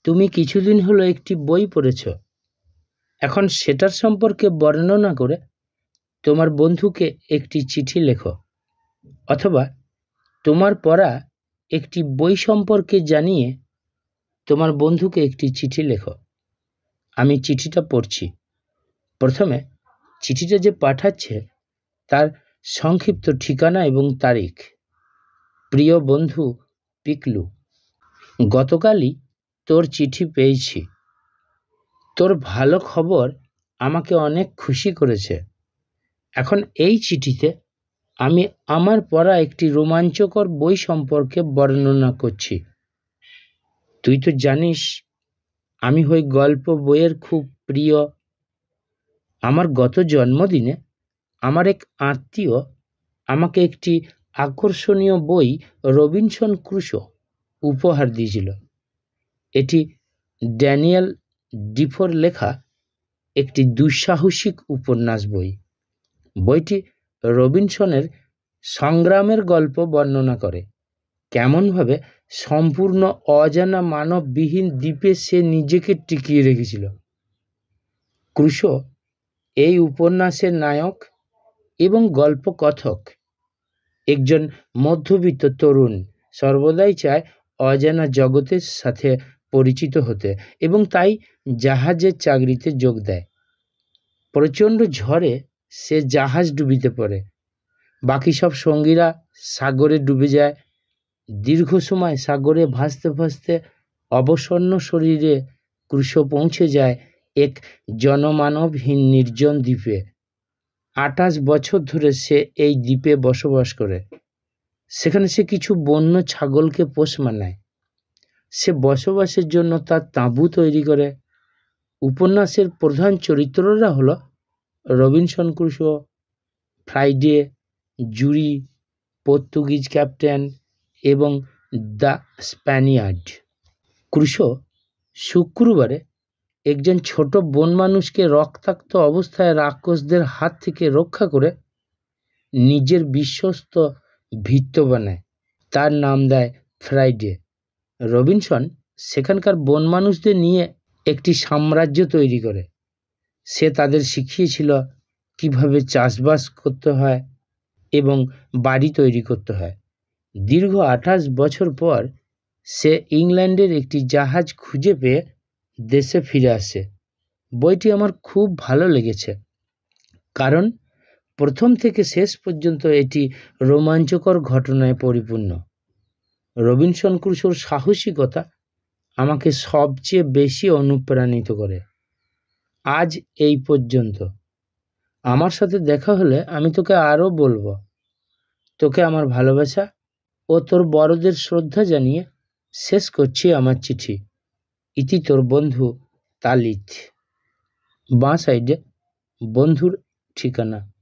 তুমি কিছুদিন হলো একটি বই পড়েছ, এখন সেটার সম্পর্কে বর্ণনা করে তোমার বন্ধুকে একটি চিঠি লেখো, অথবা তোমার পড়া একটি বই সম্পর্কে জানিয়ে তোমার বন্ধুকে একটি চিঠি লেখো। আমি চিঠিটা পড়ছি। প্রথমে চিঠিটা যে পাঠাচ্ছে তার সংক্ষিপ্ত ঠিকানা এবং তারিখ। প্রিয় বন্ধু পিকলু, গতকালই তোর চিঠি পেয়েছি। তোর ভালো খবর আমাকে অনেক খুশি করেছে। এখন এই চিঠিতে আমি আমার পড়া একটি রোমাঞ্চকর বই সম্পর্কে বর্ণনা করছি। তুই তো জানিস আমি হই গল্প বইয়ের খুব প্রিয়। আমার গত জন্মদিনে আমার এক আত্মীয় আমাকে একটি আকর্ষণীয় বই রবিনসন ক্রুসো উপহার দিয়েছিল। এটি ড্যানিয়েল ডিফোর লেখা একটি দুঃসাহসিক উপন্যাস বই। বইটি রবিনসনের সংগ্রামের গল্প বর্ণনা করে, কেমনভাবে সম্পূর্ণ অজানা মানববিহীন দ্বীপে সে নিজেকে টিকিয়ে রেখেছিল। ক্রুসো এই উপন্যাসের নায়ক এবং গল্পকথক। একজন মধ্যবিত্ত তরুণ সর্বদাই চায় অজানা জগতের সাথে পরিচিত হতে এবং তাই জাহাজের চাকরিতে যোগ দেয়। প্রচণ্ড ঝড়ে সে জাহাজ ডুবিতে পড়ে, বাকি সব সঙ্গীরা সাগরে ডুবে যায়। দীর্ঘ সময় সাগরে ভাসতে ভাসতে অবসন্ন শরীরে ক্রুসো পৌঁছে যায় এক জনমানবহীন নির্জন দ্বীপে। 28 বছর ধরে সে এই দ্বীপে বসবাস করে। সেখানে সে কিছু বন্য ছাগলকে পোষ মানায়। সে বসবাসের জন্য তার তাঁবু তৈরি করে। উপন্যাসের প্রধান চরিত্ররা হলো Robinson Crusoe, Friday, Xury, Portuguese captain এবং দ্য স্প্যানিয়ার্ড। ক্রুসো শুক্রবারে একজন ছোট বন মানুষকে রক্তাক্ত অবস্থায় রাক্ষসদের হাত থেকে রক্ষা করে নিজের বিশ্বস্ত ভৃত্য বানায়। তার নাম দেয় ফ্রাইডে। রবিনসন সেখানকার বন মানুষদের নিয়ে একটি সাম্রাজ্য তৈরি করে। সে তাদের শিখিয়েছিল কিভাবে চাষবাস করতে হয় এবং বাড়ি তৈরি করতে হয়। দীর্ঘ 28 বছর পর সে ইংল্যান্ডের একটি জাহাজ খুঁজে পেয়ে দেশে ফিরে আসে। বইটি আমার খুব ভালো লেগেছে, কারণ প্রথম থেকে শেষ পর্যন্ত এটি রোমাঞ্চকর ঘটনায় পরিপূর্ণ। রবিনসন ক্রুসোর সাহসিকতা আমাকে সবচেয়ে বেশি অনুপ্রাণিত করে। আজ এই পর্যন্ত। আমার সাথে দেখা হলে আমি তোকে আরও বলবো। তোকে আমার ভালোবাসা ও তোর বড়দের শ্রদ্ধা জানিয়ে শেষ করছি আমার চিঠি। ইতি তোর বন্ধু তালিত। বাঁ সাইডে বন্ধুর ঠিকানা।